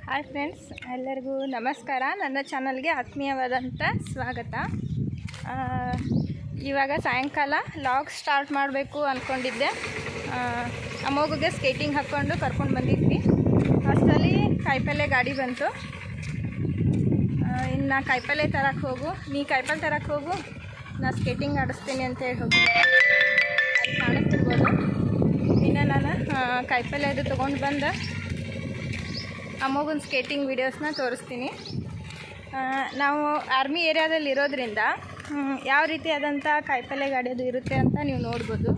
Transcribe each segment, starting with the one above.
Hi friends, ಎಲ್ಲರಿಗೂ ನಮಸ್ಕಾರ. ನನ್ನ ಚಾನಲ್ಗೆ ಆತ್ಮೀಯವಾದಂಥ ಸ್ವಾಗತ. ಇವಾಗ ಸಾಯಂಕಾಲ ಲಾಗ್ ಸ್ಟಾರ್ಟ್ ಮಾಡಬೇಕು ಅಂದ್ಕೊಂಡಿದ್ದೆ. ಅಮ್ಮೋಗಿಗೆ ಸ್ಕೇಟಿಂಗ್ ಹಾಕ್ಕೊಂಡು ಕರ್ಕೊಂಡು ಬಂದಿದ್ವಿ. ಅಷ್ಟರಲ್ಲಿ ಕಾಯಿಪಲ್ಲೆ ಗಾಡಿ ಬಂತು. ಇನ್ನು ಕಾಯಿಪಲ್ಲೆ ತರಕ್ಕೆ ಹೋಗು, ನೀ ಕಾಯಿಪಲ್ಲೆ ತರಕ್ಕೆ ಹೋಗು, ನಾ ಸ್ಕೇಟಿಂಗ್ ಆಡಿಸ್ತೀನಿ ಅಂತೇಳಿ ಹೋಗಿದ್ದೆ. ಅಲ್ಲಿ ಕಾಣಿಸ್ತಿರ್ಬೋದು. ಇನ್ನು ನಾನು ಕಾಯಿಪಲ್ಲೆ ಅದು ತೊಗೊಂಡು ಬಂದು ಅಮ್ಮಗೊಂದು ಸ್ಕೇಟಿಂಗ್ ವೀಡಿಯೋಸ್ನ ತೋರಿಸ್ತೀನಿ. ನಾವು ಆರ್ಮಿ ಏರಿಯಾದಲ್ಲಿ ಇರೋದ್ರಿಂದ ಯಾವ ರೀತಿಯಾದಂಥ ಕಾಯಿಪಲ್ಲೆ ಗಾಡಿ ಅದು ಇರುತ್ತೆ ಅಂತ ನೀವು ನೋಡ್ಬೋದು.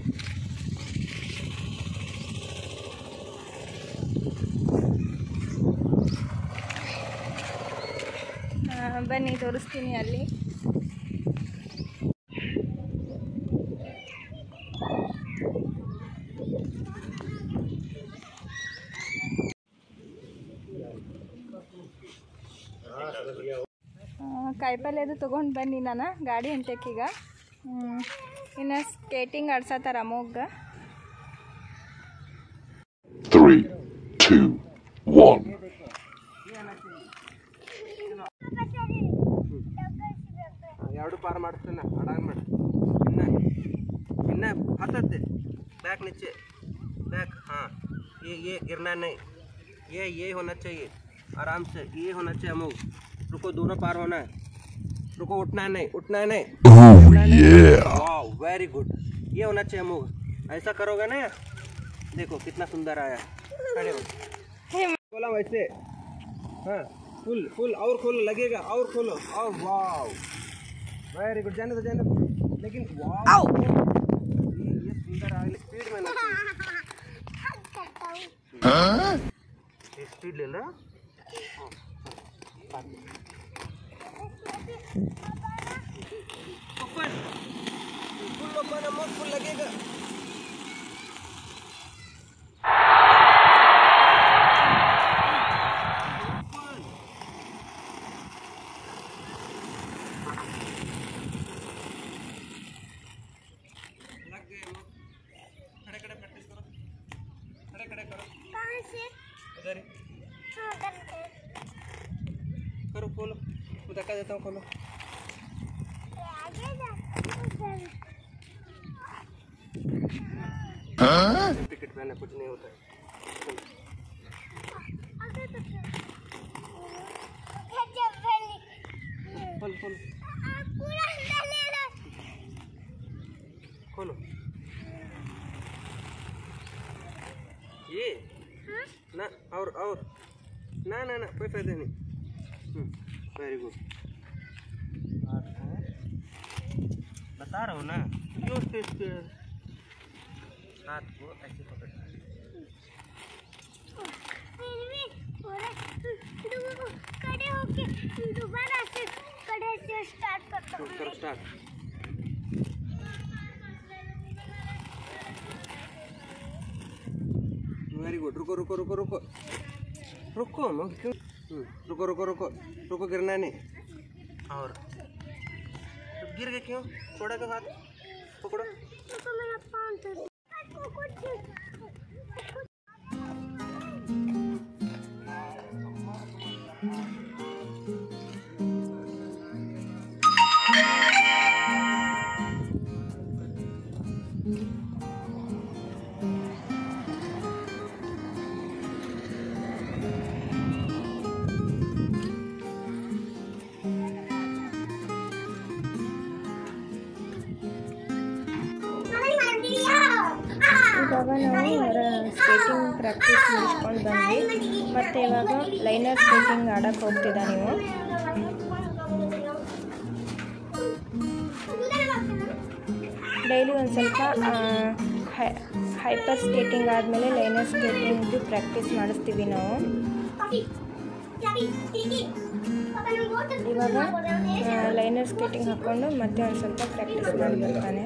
ಬನ್ನಿ ತೋರಿಸ್ತೀನಿ ಅಲ್ಲಿ. ಕಾಯಿಪಲ್ಲೆ ತೊಗೊಂಡು ಬನ್ನಿ ನಾನು ಗಾಡಿ ಹೊಂಟಕ್ಕೀಗ. ಇನ್ನು ಸ್ಕೇಟಿಂಗ್ ಆಡ್ಸತ್ತಾರ ಅಮ್ಮೋಗ. 3, 2, 1. ಎರಡು ಪಾर ಮಾಡ್ತೇನೆ ಅಡಾಗ ಮಾಡಿ ಇನ್ನ हटते बैक नीचे बैक. हाँ, ये गिरना नहीं, ये होना चाहिए आराम से, ये होना चाहिए अमूग. रुको, दोनों पार होना है. रुको, उठना नहीं. वाह, वेरी गुड. ये होना चाहिए अमूग. ऐसा करोगे ना, देखो कितना सुंदर आया. खड़े हो, बोला वैसे. हाँ, फुल और खोलो, लगेगा और खोलो. और वाह, वेरी गुड. जाने दो. लेकिन वाह, ये सुंदर आ गई. स्पीड में ना, स्पीड ले लो. फुल लगेगा. लग गए. खड़े प्रैक्टिस करो. खड़े करो. कहाँ से? उधर ही करो. खोलो, मैं धक्का देता हूँ. खोलो. टिकट पहने कुछ नहीं होता है. खोलो खोलो. ये ना और ना कोई फायदा नहीं. Very good. बता रहा हूँ ना, क्यों हाथ को ऐसे पकड़ना है. खड़े होके दोबारा से खड़े से स्टार्ट करता हूँ. करो स्टार्ट. Very good. रुको. क्यों? रुको, गिरना नहीं. और गिर गए क्यों? छोड़ा का हाथ पकड़ो. मेरा पाँव से ಇವಾಗ ನಾವು ಸ್ಕೇಟಿಂಗ್ ಪ್ರಾಕ್ಟೀಸ್ ಮುಗಿಸ್ಕೊಂಡು ಬಂದ್ವಿ. ಮತ್ತು ಇವಾಗ ಲೈನರ್ ಸ್ಕೇಟಿಂಗ್ ಆಡೋಕ್ಕೆ ಹೋಗ್ತಿದ್ದ ನೀವು. ಡೈಲಿ ಒಂದು ಸ್ವಲ್ಪ ಹೈಪರ್ ಸ್ಕೇಟಿಂಗ್ ಆದಮೇಲೆ ಲೈನರ್ ಸ್ಕೇಟಿಂಗ್ದು ಪ್ರಾಕ್ಟೀಸ್ ಮಾಡಿಸ್ತೀವಿ ನಾವು. ಇವಾಗ ಲೈನರ್ ಸ್ಕೇಟಿಂಗ್ ಹಾಕ್ಕೊಂಡು ಮತ್ತೆ ಒಂದು ಸ್ವಲ್ಪ ಪ್ರಾಕ್ಟೀಸ್ ಮಾಡಿ ಬರ್ತಾನೆ.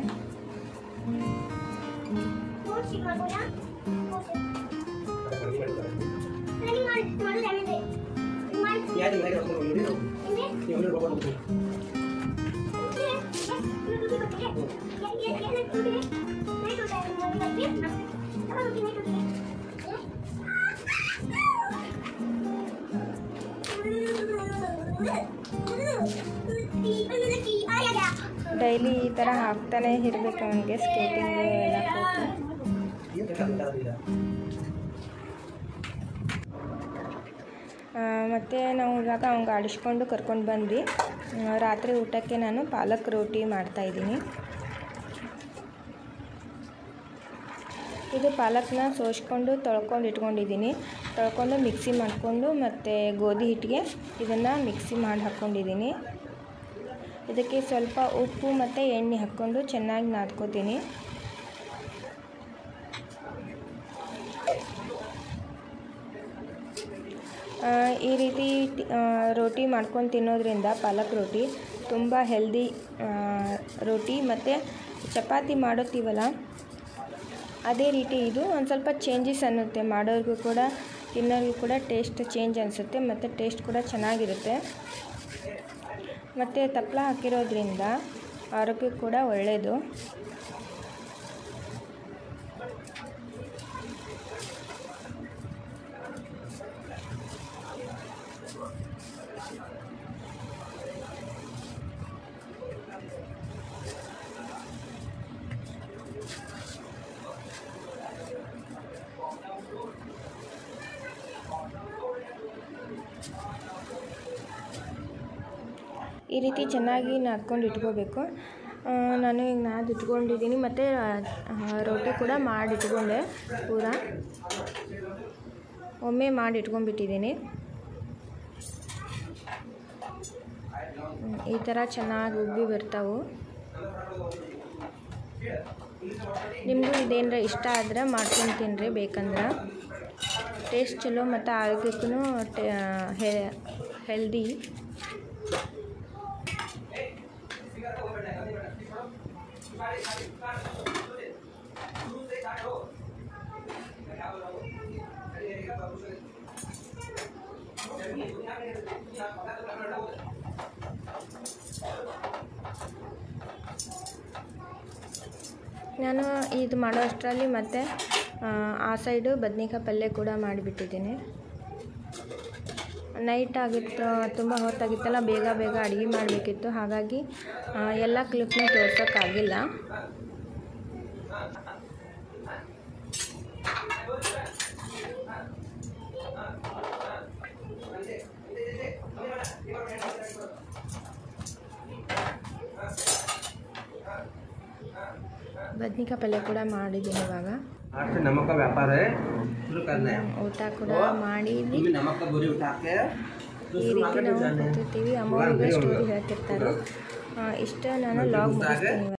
ಡೈಲಿ ಈ ಥರ ಹಾಕ್ತಾನೆ ಇರಬೇಕು ಅವನಿಗೆ ಸ್ಕೇಟಿಂಗು ಎಲ್ಲ ಕೂತು. ಮತ್ತು ನಾವು ಇವಾಗ ಅವ್ನಿಗೆ ಆಡಿಸ್ಕೊಂಡು ಕರ್ಕೊಂಡು ಬಂದ್ವಿ. ರಾತ್ರಿ ಊಟಕ್ಕೆ ನಾನು ಪಾಲಕ್ ರೋಟಿ ಮಾಡ್ತಾಯಿದ್ದೀನಿ. ಇದು ಪಾಲಕ್ನ ಸೋಸ್ಕೊಂಡು ತೊಳ್ಕೊಂಡು ಇಟ್ಕೊಂಡಿದ್ದೀನಿ. ತೊಳ್ಕೊಂಡು ಮಿಕ್ಸಿ ಮಾಡಿಕೊಂಡು ಮತ್ತು ಗೋಧಿ ಹಿಟ್ಟಿಗೆ ಇದನ್ನು ಮಿಕ್ಸಿ ಮಾಡಿ ಹಾಕ್ಕೊಂಡಿದ್ದೀನಿ. ಇದಕ್ಕೆ ಸ್ವಲ್ಪ ಉಪ್ಪು ಮತ್ತು ಎಣ್ಣೆ ಹಾಕ್ಕೊಂಡು ಚೆನ್ನಾಗಿ ನಾದ್ಕೋತೀನಿ. ಈ ರೀತಿ ರೋಟಿ ಮಾಡ್ಕೊಂಡು ತಿನ್ನೋದ್ರಿಂದ ಪಾಲಕ್ ರೋಟಿ ತುಂಬ ಹೆಲ್ದಿ ರೋಟಿ. ಮತ್ತು ಚಪಾತಿ ಮಾಡುತ್ತೀವಲ್ಲ ಅದೇ ರೀತಿ ಇದು ಒಂದು ಸ್ವಲ್ಪ ಚೇಂಜಸ್ ಅನ್ನುತ್ತೆ. ಮಾಡೋರಿಗೂ ಕೂಡ ತಿನ್ನೋರಿಗೂ ಕೂಡ ಟೇಸ್ಟ್ ಚೇಂಜ್ ಅನಿಸುತ್ತೆ ಮತ್ತು ಟೇಸ್ಟ್ ಕೂಡ ಚೆನ್ನಾಗಿರುತ್ತೆ. ಮತ್ತು ತಪ್ಪಲ ಹಾಕಿರೋದ್ರಿಂದ ಆರೋಗ್ಯಕ್ಕೆ ಕೂಡ ಒಳ್ಳೆಯದು. ಈ ರೀತಿ ಚೆನ್ನಾಗಿ ನಾದ್ಕೊಂಡು ಇಟ್ಕೋಬೇಕು. ನಾನು ಈಗ ನಾದಿ ಇಟ್ಕೊಂಡಿದ್ದೀನಿ ಮತ್ತು ರೋಟಿ ಕೂಡ ಮಾಡಿ ಇಟ್ಕೊಂಡೆ. ಪೂರ ಒಮ್ಮೆ ಮಾಡಿ ಇಟ್ಕೊಂಡ್ಬಿಟ್ಟಿದ್ದೀನಿ. ಈ ಥರ ಚೆನ್ನಾಗಿ ಉಬ್ಬಿ ಬರ್ತಾವೆ. ನಿಮಗೂ ಇದೇನರ ಇಷ್ಟ ಆದರೆ ಮಾಡ್ಕೊಂಡು ತಿನ್ನಿರಿ ಬೇಕಂದ್ರೆ. ಟೇಸ್ಟ್ ಚಲೋ ಮತ್ತು ಆರೋಗ್ಯಕ್ಕೂ ಹೆಲ್ದಿ. ನಾನು ಇದು ಮಾಡೋ ಅಷ್ಟರಲ್ಲಿ ಮತ್ತು ಆ ಸೈಡು ಬದ್ನೆಕಾಯಿ ಪಲ್ಯ ಕೂಡ ಮಾಡಿಬಿಟ್ಟಿದ್ದೀನಿ. ನೈಟ್ ಆಗಿತ್ತು, ತುಂಬ ಹೊತ್ತಾಗಿತ್ತಲ್ಲ, ಬೇಗ ಬೇಗ ಅಡುಗೆ ಮಾಡಬೇಕಿತ್ತು. ಹಾಗಾಗಿ ಎಲ್ಲ ಕ್ಲಿಪ್ನ ತೋರ್ಸೋಕ್ಕಾಗಿಲ್ಲ. ಬದ್ನಿಕಾಯಿ ಪಲ್ಯ ಕೂಡ ಮಾಡಿದ್ದೀನಿ. ಇವಾಗ नमक का व्यापार है, शुरू करना है. ಊಟ ಕೂಡ ಮಾಡಿದ್ವಿ. नमक का बोरी उठा के ಈ ರೀತಿ ನಾವು ಕೂತಿರ್ತೀವಿ. ಅಮ್ಮವ್ರಿಗೆ ಸ್ಟೋರಿ ಹೇಳ್ತಿರ್ತಾರೆ. ಇಷ್ಟ ನಾನು ಲಾಗ್ ಮುಗಿಸ್ತೀನಿ.